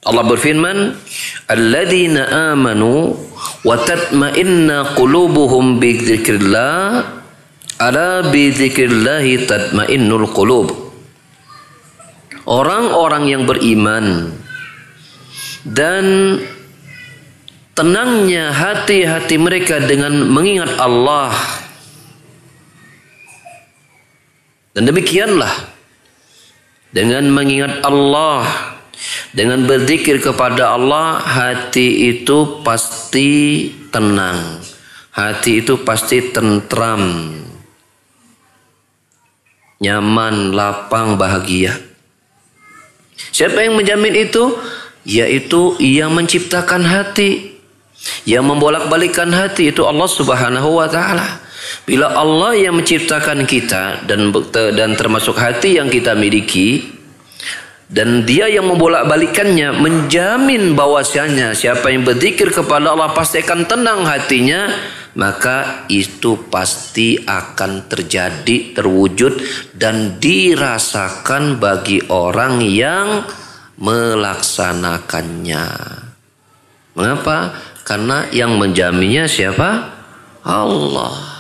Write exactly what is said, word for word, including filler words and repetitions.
Allah berfirman, "Alladzina amanu wa tatma'inna qulubuhum bi dzikrillah, ala bi dzikrillah tatma'innul qulub." Orang-orang yang beriman dan tenangnya hati-hati mereka dengan mengingat Allah. Dan demikianlah dengan mengingat Allah, dengan berzikir kepada Allah, hati itu pasti tenang, hati itu pasti tentram, nyaman, lapang, bahagia. Siapa yang menjamin itu? Yaitu yang menciptakan hati, yang membolak-balikkan hati, itu Allah Subhanahu wa taala. Bila Allah yang menciptakan kita dan dan termasuk hati yang kita miliki, dan dia yang membolak-balikannya, menjamin bahwasanya siapa yang berzikir kepada Allah pasti akan tenang hatinya, maka itu pasti akan terjadi, terwujud dan dirasakan bagi orang yang melaksanakannya. Mengapa? Karena yang menjaminnya siapa? Allah.